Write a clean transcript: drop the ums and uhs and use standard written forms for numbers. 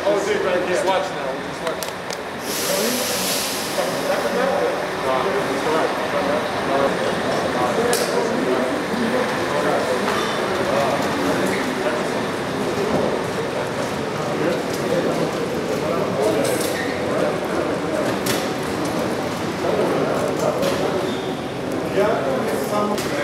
Oh, dude, right here. Just watch now. Just watch. Ya comenzamos.